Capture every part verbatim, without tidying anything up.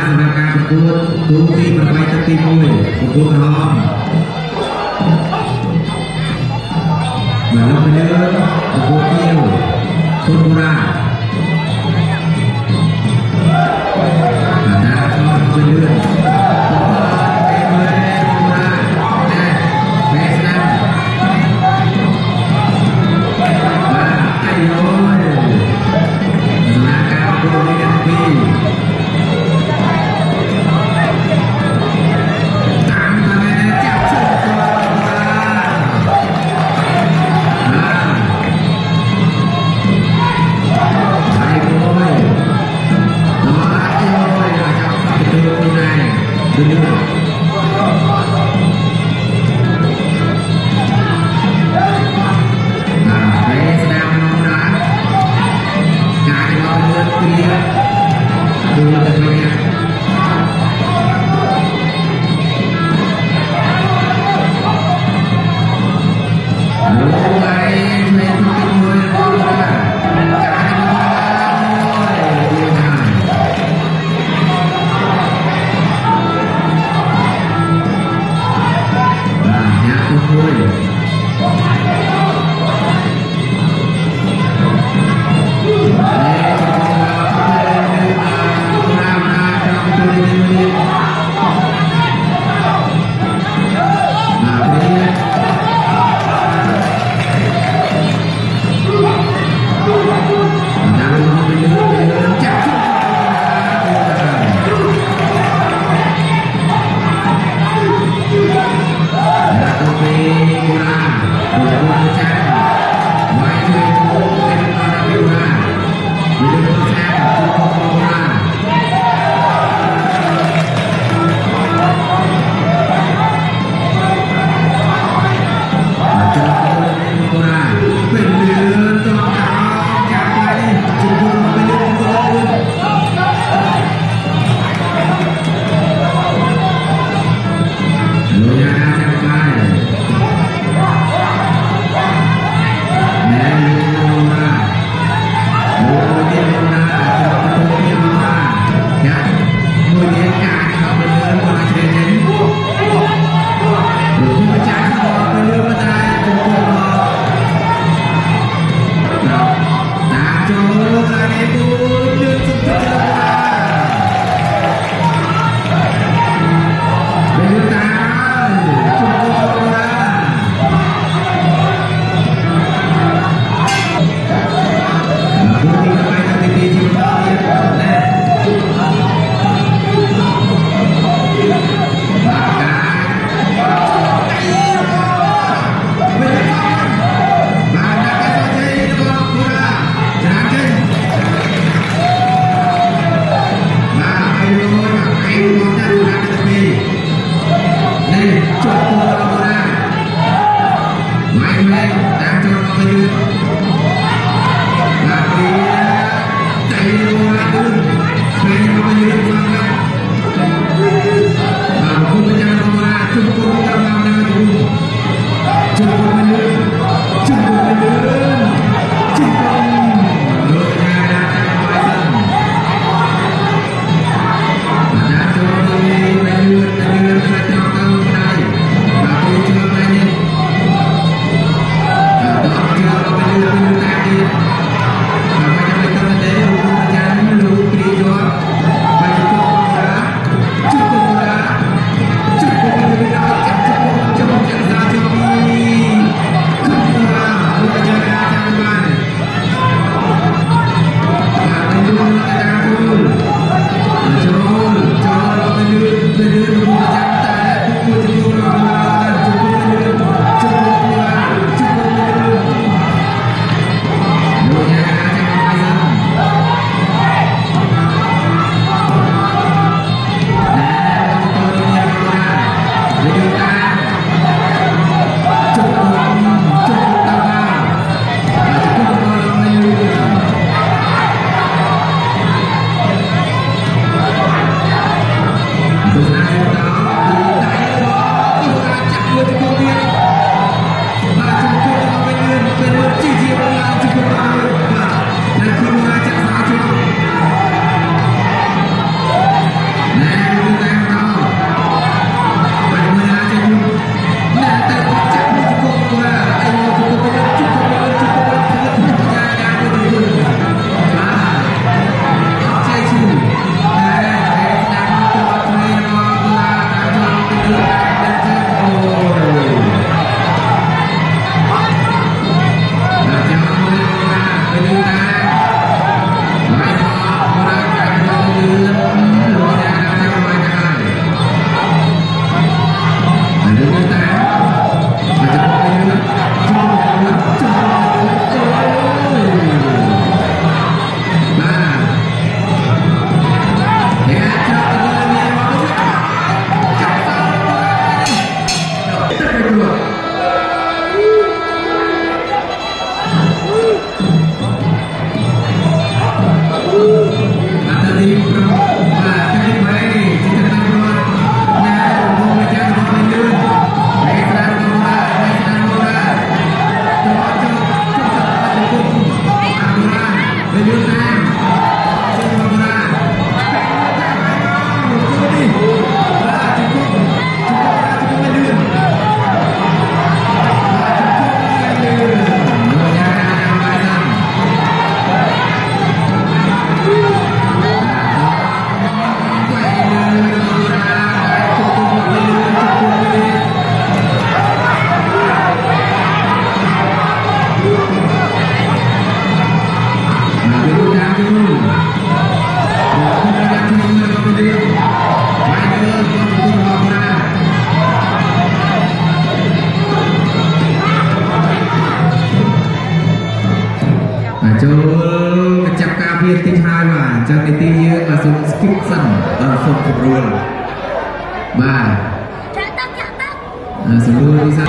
ำหรับการประกวดทุกที่ประไปตั้งตีมวยประกวดร้องเหมือนเราไปเดินประกวดเที่ยวคนโบราณอาณาชอบไปเดินเ rồi ba sebelum bisa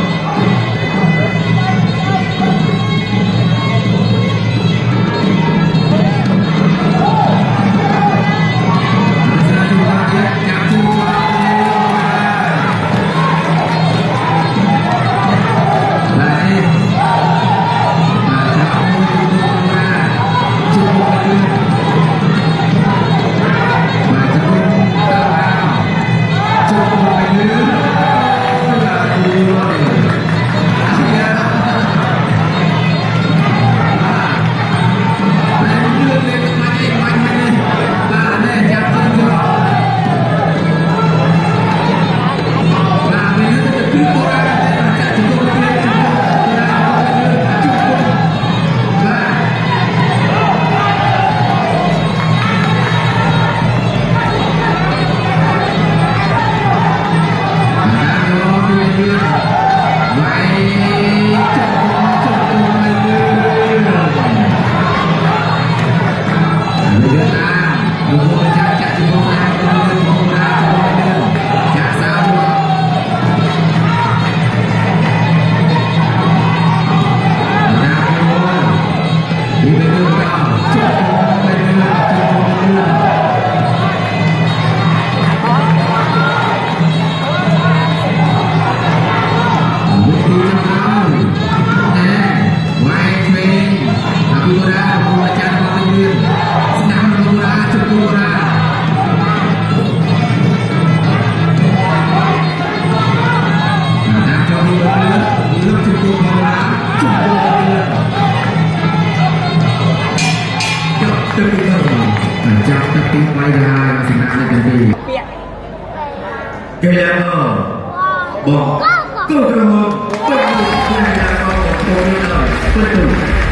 Bon, go, go, go, go, go, go, go, go, go, go, go, go,